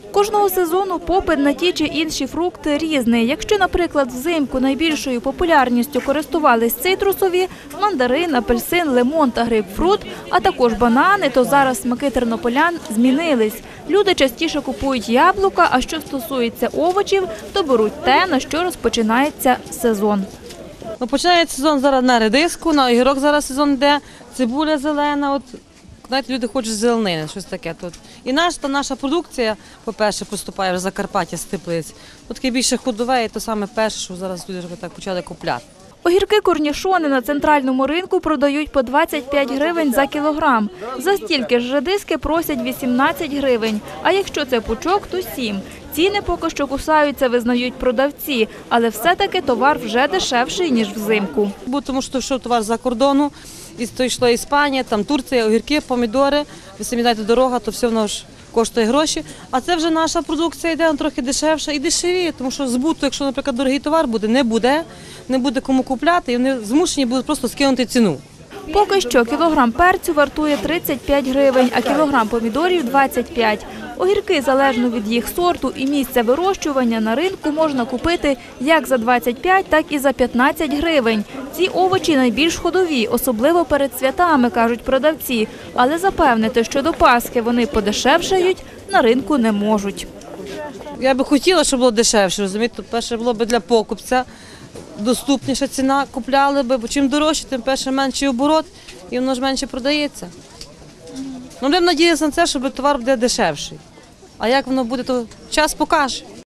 Кожного сезону попит на ті чи інші фрукти різний. Якщо, наприклад, взимку найбільшою популярністю користувались цитрусові – мандарин, апельсин, лимон та грейпфрут, а також банани, то зараз смаки тернополян змінились. Люди частіше купують яблука, а що стосується овочів, то беруть те, на що розпочинається сезон. Починається сезон зараз на редиску, на огірок зараз сезон йде, цибуля зелена. Знаєте, люди хочуть зеленини, щось таке тут. І наша продукція, по-перше, поступає в Закарпаття з теплиць. Таке більше ходове, і то саме перше, що зараз люди вже так почали купляти. Огірки-корнішони на центральному ринку продають по 25 гривень за кілограм. За стільки ж редиски просять 18 гривень, а якщо це пучок, то 7. Ціни поки що кусаються, визнають продавці, але все-таки товар вже дешевший, ніж взимку. Тому що йшов товар з-за кордону, і то йшла Іспанія, там Турція, огірки, помідори. Ви самі знаєте, дорога, то все воно ж коштує гроші. А це вже наша продукція йде трохи дешевша і дешевіє, тому що збуту, якщо, наприклад, дорогий товар буде, не буде кому купляти, і вони змушені будуть просто скинути ціну. Поки що кілограм перцю вартує 35 гривень, а кілограм помідорів – 25. Огірки, залежно від їх сорту і місця вирощування, на ринку можна купити як за 25, так і за 15 гривень. Ці овочі найбільш ходові, особливо перед святами, кажуть продавці. Але запевнити, що до Пасхи вони подешевшають, на ринку не можуть. Я би хотіла, щоб було дешевше, розумієте? Перше було б для покупця доступніша ціна, купляли би, бо чим дорожче, тим перше менший оборот і воно ж менше продається. Будемо надіятися на це, щоб товар буде дешевший. А як воно буде, то час покаже.